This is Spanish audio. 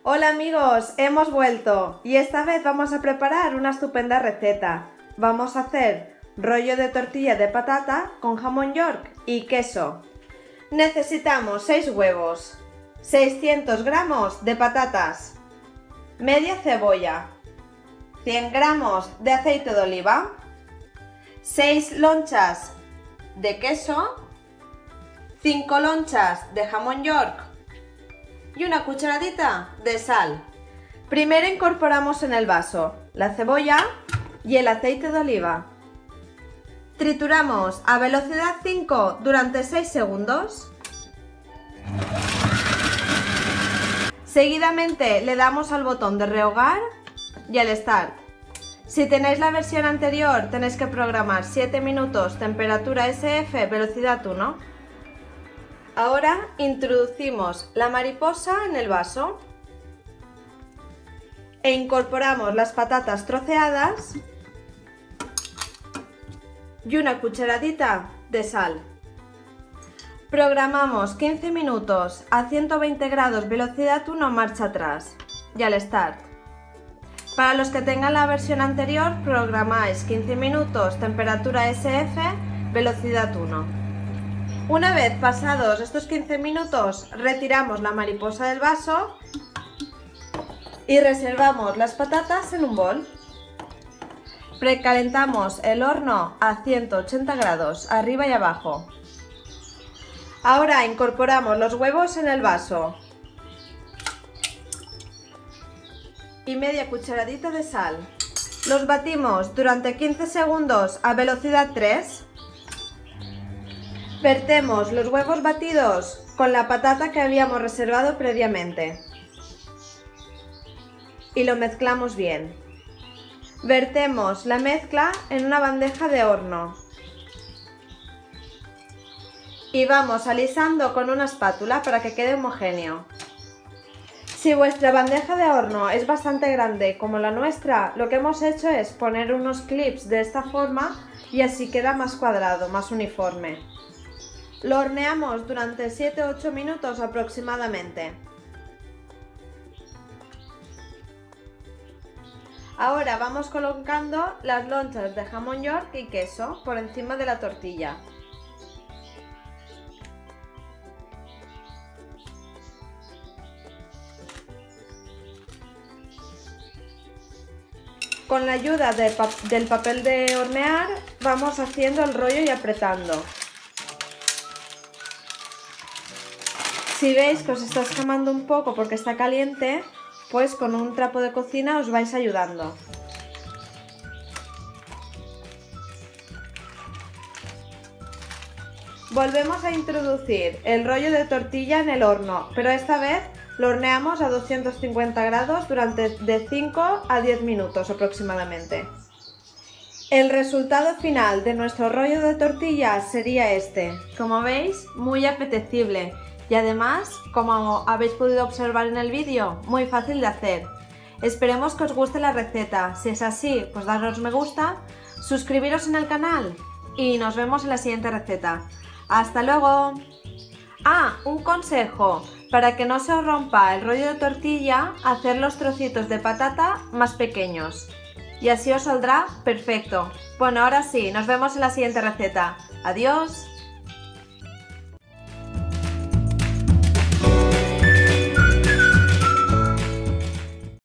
Hola amigos, hemos vuelto y esta vez vamos a preparar una estupenda receta. Vamos a hacer rollo de tortilla de patata con jamón york y queso. Necesitamos 6 huevos, 600 gramos de patatas, media cebolla, 100 gramos de aceite de oliva, 6 lonchas de queso, 5 lonchas de jamón york y una cucharadita de sal. Primero incorporamos en el vaso la cebolla y el aceite de oliva. Trituramos a velocidad 5 durante 6 segundos. Seguidamente le damos al botón de rehogar y al start. Si tenéis la versión anterior tenéis que programar 7 minutos, temperatura SF, velocidad 1. Ahora introducimos la mariposa en el vaso e incorporamos las patatas troceadas y una cucharadita de sal. Programamos 15 minutos a 120 grados, velocidad 1, marcha atrás y al start. Para los que tengan la versión anterior, programáis 15 minutos, temperatura SF, velocidad 1. Una vez pasados estos 15 minutos, retiramos la mariposa del vaso y reservamos las patatas en un bol. Precalentamos el horno a 180 grados, arriba y abajo. Ahora incorporamos los huevos en el vaso y media cucharadita de sal. Los batimos durante 15 segundos a velocidad 3. Vertemos los huevos batidos con la patata que habíamos reservado previamente y lo mezclamos bien. Vertemos la mezcla en una bandeja de horno y vamos alisando con una espátula para que quede homogéneo. Si vuestra bandeja de horno es bastante grande como la nuestra, lo que hemos hecho es poner unos clips de esta forma y así queda más cuadrado, más uniforme. Lo horneamos durante 7-8 minutos aproximadamente. Ahora vamos colocando las lonchas de jamón york y queso por encima de la tortilla. Con la ayuda del papel de hornear vamos haciendo el rollo y apretando. Si veis que os está escamando un poco porque está caliente, pues con un trapo de cocina os vais ayudando. Volvemos a introducir el rollo de tortilla en el horno, pero esta vez lo horneamos a 250 grados durante de 5 a 10 minutos aproximadamente. El resultado final de nuestro rollo de tortilla sería este. Como veis, muy apetecible. Y además, como habéis podido observar en el vídeo, muy fácil de hacer. Esperemos que os guste la receta. Si es así, pues darnos me gusta, suscribiros en el canal y nos vemos en la siguiente receta. ¡Hasta luego! Ah, un consejo. Para que no se os rompa el rollo de tortilla, hacer los trocitos de patata más pequeños. Y así os saldrá perfecto. Bueno, ahora sí, nos vemos en la siguiente receta. ¡Adiós!